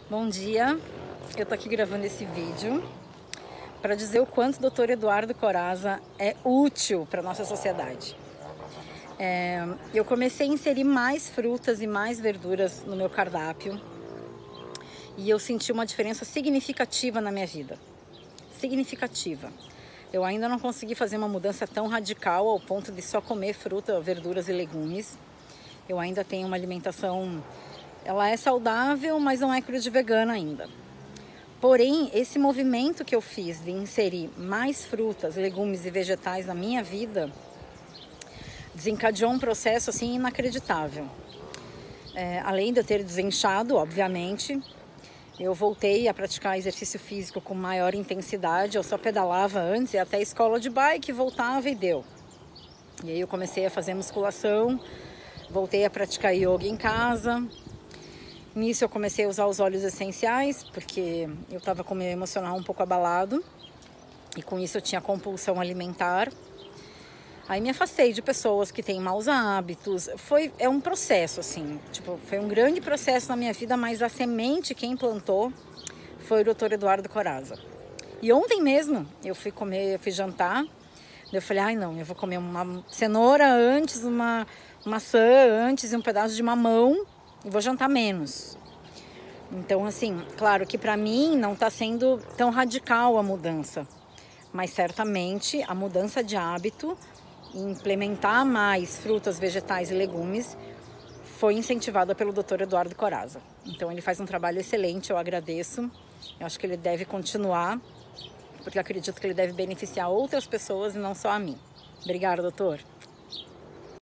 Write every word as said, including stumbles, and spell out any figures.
Bom dia, eu tô aqui gravando esse vídeo para dizer o quanto o doutor Eduardo Corazza é útil para a nossa sociedade. É, eu comecei a inserir mais frutas e mais verduras no meu cardápio e eu senti uma diferença significativa na minha vida. Significativa. Eu ainda não consegui fazer uma mudança tão radical ao ponto de só comer fruta, verduras e legumes. Eu ainda tenho uma alimentação, ela é saudável, mas não é crude vegana ainda. Porém, esse movimento que eu fiz de inserir mais frutas, legumes e vegetais na minha vida desencadeou um processo assim inacreditável. É, além de eu ter desinchado, obviamente, eu voltei a praticar exercício físico com maior intensidade. Eu só pedalava antes, ia até a escola de bike, voltava e deu. E aí eu comecei a fazer musculação, voltei a praticar yoga em casa. Nisso eu comecei a usar os óleos essenciais, porque eu estava com o meu emocional um pouco abalado. E com isso eu tinha compulsão alimentar. Aí me afastei de pessoas que têm maus hábitos. Foi, é um processo, assim. Tipo, foi um grande processo na minha vida, mas a semente quem plantou foi o doutor Eduardo Corazza. E ontem mesmo eu fui comer, eu fui jantar. Eu falei, ai não, eu vou comer uma cenoura antes, uma maçã antes e um pedaço de mamão e vou jantar menos. Então, assim, claro que para mim não está sendo tão radical a mudança, mas certamente a mudança de hábito, implementar mais frutas, vegetais e legumes, foi incentivada pelo doutor Eduardo Corazza. Então ele faz um trabalho excelente, eu agradeço. Eu acho que ele deve continuar, porque eu acredito que ele deve beneficiar outras pessoas e não só a mim. Obrigada, doutor.